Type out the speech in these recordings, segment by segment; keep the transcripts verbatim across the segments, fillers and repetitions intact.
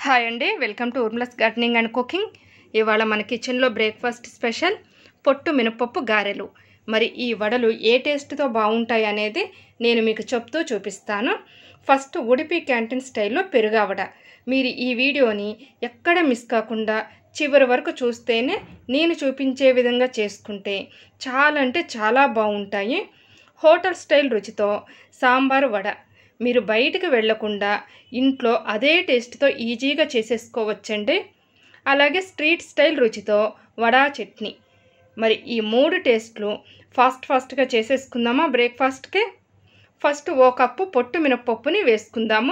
Hi అండి, welcome to Urmila's gardening and cooking. ఇవాళ మన కిచెన్లో బ్రేక్ఫాస్ట్ స్పెషల్ పొట్టు మినపప్పు గారెలు. మరి ఈ వడలు ఏ టేస్ట్తో బాగుంటాయి అనేది నేను మీకు చెప్తూ చూపిస్తాను. ఫస్ట్ ఉడిపి క్యాంటీన్ స్టైల్లో పెరుగు వడ. మీరు ఈ వీడియోని ఎక్కడ మిస్ కాకుండా చివరి వరకు చూస్తేనే నేను చూపించే విధంగా చేసుకుంటే చాలా అంటే చాలా బాగుంటాయి. హోటల్ స్టైల్ రుచితో సాంబార్ వడ మీరు బయటికి వెళ్లకుండా ఇంట్లో అదే టేస్ట్తో ఈజీగా చేసేసుకోవచ్చండి. అలాగే స్ట్రీట్ స్టైల్ రుచితో వడా చట్నీ. మరి ఈ మూడు టేస్ట్లు ఫాస్ట్ ఫాస్ట్గా చేసేసుకుందామా బ్రేక్ఫాస్ట్కి. ఫస్ట్ ఓ కప్పు పొట్టు మినపప్పుని వేసుకుందాము.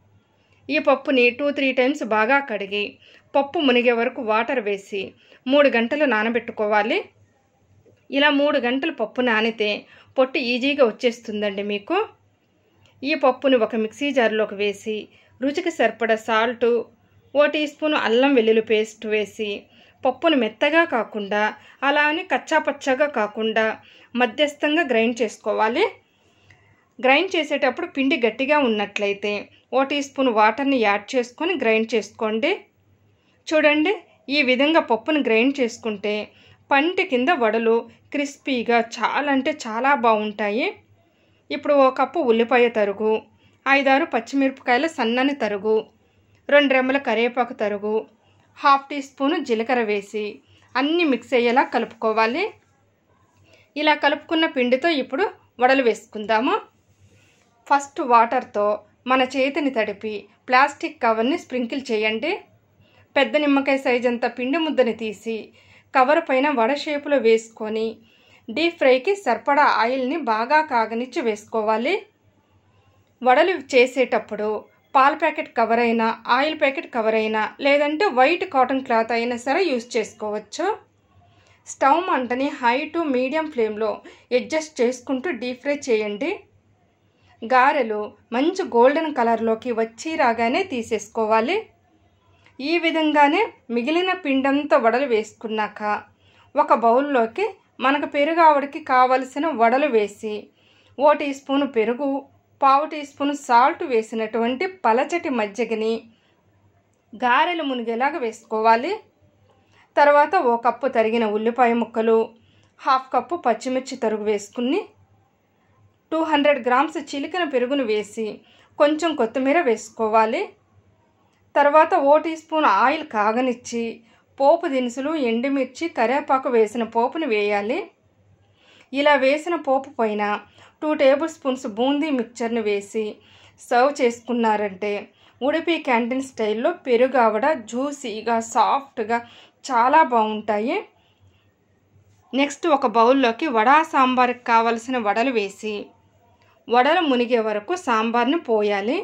ఈ పప్పుని టూ త్రీ టైమ్స్ బాగా కడిగి పప్పు మునిగే వరకు వాటర్ వేసి మూడు గంటలు నానబెట్టుకోవాలి. ఇలా మూడు గంటలు పప్పు నానితే పొట్టు ఈజీగా వచ్చేస్తుందండి మీకు. ఈ పప్పుని ఒక మిక్సీ జార్లోకి వేసి రుచికి సరిపడా సాల్టు, ఓ టీ స్పూన్ అల్లం వెల్లుల్లి పేస్ట్ వేసి పప్పును మెత్తగా కాకుండా అలా అని కచ్చాపచ్చాగా కాకుండా మధ్యస్థంగా గ్రైండ్ చేసుకోవాలి. గ్రైండ్ చేసేటప్పుడు పిండి గట్టిగా ఉన్నట్లయితే ఓ టీ స్పూన్ వాటర్ని యాడ్ చేసుకొని గ్రైండ్ చేసుకోండి. చూడండి, ఈ విధంగా పప్పును గ్రైండ్ చేసుకుంటే పంటి కింద వడలు క్రిస్పీగా చాలా అంటే చాలా బాగుంటాయి. ఇప్పుడు ఓ కప్పు ఉల్లిపాయ తరుగు, ఐదారు పచ్చిమిరపకాయల సన్నని తరుగు, రెండు రెమ్మల కరివేపాకు తరుగు, హాఫ్ టీ స్పూను జీలకర్ర వేసి అన్నీ మిక్స్ అయ్యేలా కలుపుకోవాలి. ఇలా కలుపుకున్న పిండితో ఇప్పుడు వడలు వేసుకుందాము. ఫస్ట్ వాటర్తో మన చేతిని తడిపి ప్లాస్టిక్ కవర్ని స్ప్రింకిల్ చేయండి. పెద్ద నిమ్మకాయ సైజ్ అంత పిండి ముద్దని తీసి కవర్ పైన వడ షేపులో వేసుకొని డీప్ ఫ్రైకి సరిపడా ఆయిల్ని బాగా కాగనిచ్చి వేసుకోవాలి. వడలు చేసేటప్పుడు పాల ప్యాకెట్ కవర్ అయినా ఆయిల్ ప్యాకెట్ కవర్ అయినా లేదంటే వైట్ కాటన్ క్లాత్ అయినా సరే యూస్ చేసుకోవచ్చు. స్టవ్ మంటని హై టు మీడియం ఫ్లేమ్లో అడ్జస్ట్ చేసుకుంటూ డీప్ ఫ్రై చేయండి. గారెలు మంచి గోల్డెన్ కలర్లోకి వచ్చి రాగానే తీసేసుకోవాలి. ఈ విధంగానే మిగిలిన పిండంతా వడలు వేసుకున్నాక ఒక బౌల్లోకి మనకు పెరుగు ఆవడికి కావలసిన వడలు వేసి ఓ టీ స్పూను పెరుగు, పావు టీ స్పూను సాల్ట్ వేసినటువంటి పలచటి మజ్జిగని గారెలు మునిగేలాగా వేసుకోవాలి. తర్వాత ఓ కప్పు తరిగిన ఉల్లిపాయ ముక్కలు, హాఫ్ కప్పు పచ్చిమిర్చి తరుగు వేసుకుని టూ హండ్రెడ్ గ్రామ్స్ చిలికిన పెరుగును వేసి కొంచెం కొత్తిమీర వేసుకోవాలి. తర్వాత ఓ టీ స్పూన్ ఆయిల్ కాగనిచ్చి పోపు దినుసులు, ఎండుమిర్చి, కరివేపాకు వేసిన పోపుని వేయాలి. ఇలా వేసిన పోపు పైన టూ టేబుల్ స్పూన్స్ బూందీ మిక్చర్ని వేసి సర్వ్ చేసుకున్నారంటే ఉడిపి క్యాంటీన్ స్టైల్లో పెరుగు ఆవడ జ్యూసీగా సాఫ్ట్గా చాలా బాగుంటాయి. నెక్స్ట్ ఒక బౌల్లోకి వడా సాంబార్కి కావలసిన వడలు వేసి వడలు మునిగే వరకు సాంబార్ని పోయాలి.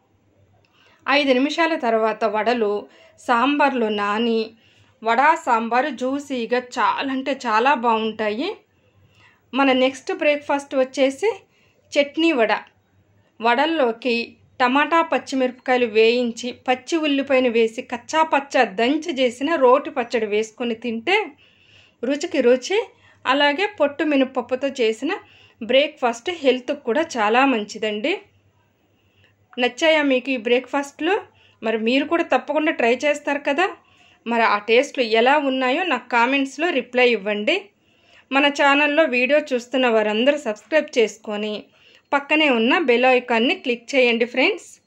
ఐదు నిమిషాల తర్వాత వడలు సాంబార్లో నాని వడా సాంబారు జ్యూసీగా చాలా అంటే చాలా బాగుంటాయి. మన నెక్స్ట్ బ్రేక్ఫాస్ట్ వచ్చేసి చట్నీ వడ. వడల్లోకి టమాటా పచ్చిమిరపకాయలు వేయించి పచ్చి ఉల్లిపాయను వేసి కచ్చా పచ్చా దంచి చేసిన రోటి పచ్చడి వేసుకొని తింటే రుచికి రుచి. అలాగే పొట్టు మినపప్పుతో చేసిన బ్రేక్ఫాస్ట్ హెల్త్కి కూడా చాలా మంచిదండి. నచ్చాయా మీకు ఈ బ్రేక్ఫాస్ట్లో? మరి మీరు కూడా తప్పకుండా ట్రై చేస్తారు కదా. మరి ఆ టేస్ట్లు ఎలా ఉన్నాయో నాకు కామెంట్స్లో రిప్లై ఇవ్వండి. మన ఛానల్లో వీడియో చూస్తున్న వారందరూ సబ్స్క్రైబ్ చేసుకొని పక్కనే ఉన్న బెల్ ఐకాన్ని క్లిక్ చేయండి ఫ్రెండ్స్.